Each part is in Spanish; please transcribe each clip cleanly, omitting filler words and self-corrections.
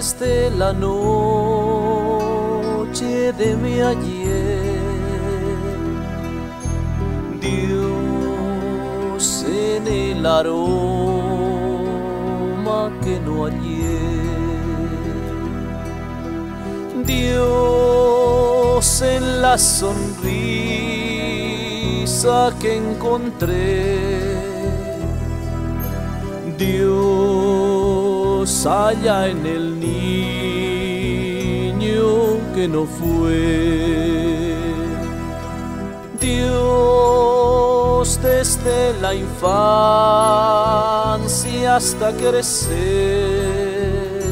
desde la noche de mi ayer. Dios en el aroma que no hallé. Dios en la sonrisa que encontré. Dios allá en el niño que no fue. Dios desde la infancia hasta crecer.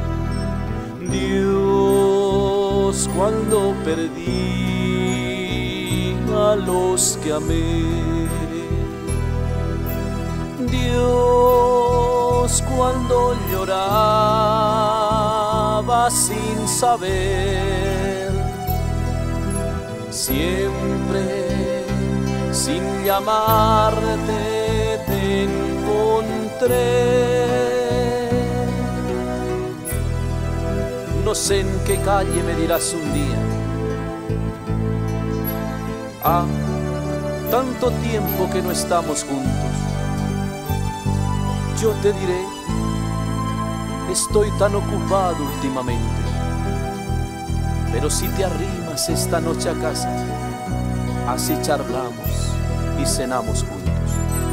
Dios cuando perdí a los que amé. Dios cuando lloraba sin saber, siempre sin llamarte te encontré. No sé en qué calle me dirás un día: ah, tanto tiempo que no estamos juntos. Yo te diré: estoy tan ocupado últimamente. Pero si te arrimas esta noche a casa, así charlamos y cenamos juntos.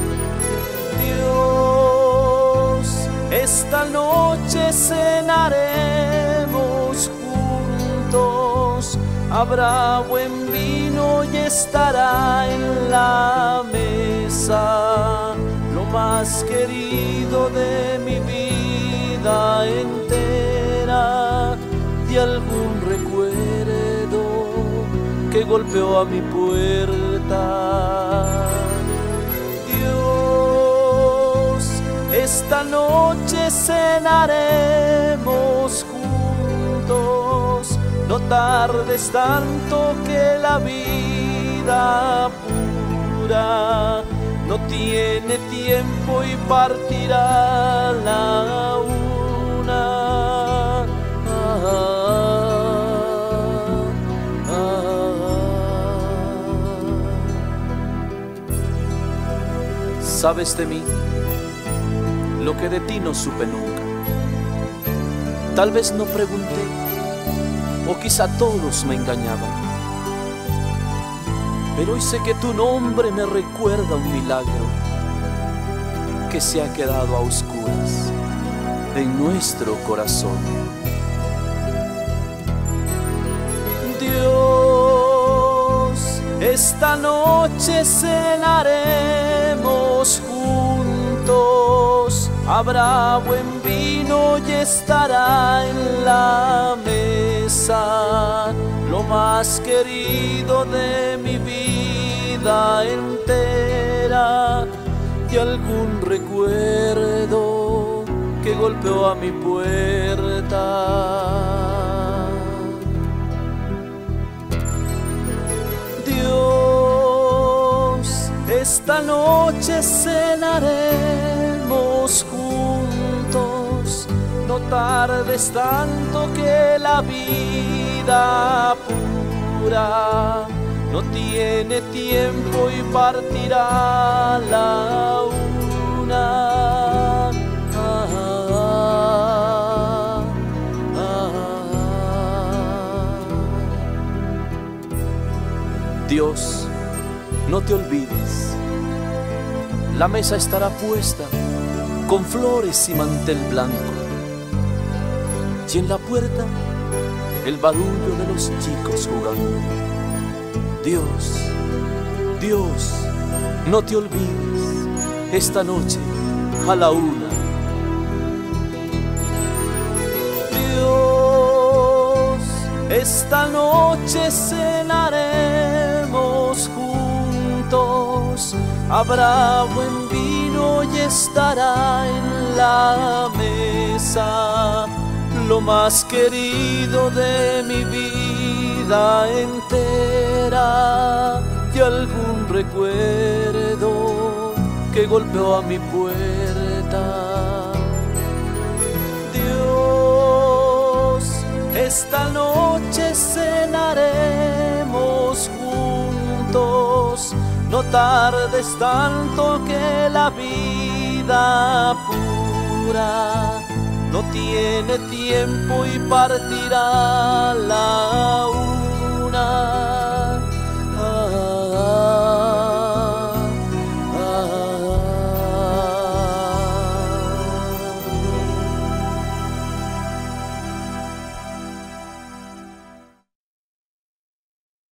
Dios, esta noche cenaremos juntos. Habrá buen vino y estará en la mesa lo más querido de mi vida entera, de algún recuerdo que golpeó a mi puerta. Dios, esta noche cenaremos juntos. No tardes tanto, que la vida pura no tiene tiempo y partirá la una. Sabes de mí lo que de ti no supe nunca. Tal vez no pregunté, o quizá todos me engañaban. Pero hoy sé que tu nombre me recuerda un milagro que se ha quedado a oscuras en nuestro corazón. Dios, esta noche cenaremos juntos. Habrá buen vino y estará en la mesa lo más querido de mi vida entera, y algún recuerdo que golpeó a mi puerta. Dios, esta noche cenaremos juntos. No tardes tanto, que la vida pura no tiene tiempo y partirá la una. Dios, no te olvides, la mesa estará puesta con flores y mantel blanco, y en la puerta el barullo de los chicos jugando. Dios, Dios, no te olvides, esta noche a la una. Dios, esta noche cenaremos juntos. Habrá buen vino y estará en la mesa lo más querido de mi vida entera, y algún recuerdo que golpeó a mi puerta. Dios, esta noche cenaremos juntos. No tardes tanto, que la vida pura no tiene tiempo y partirá la una.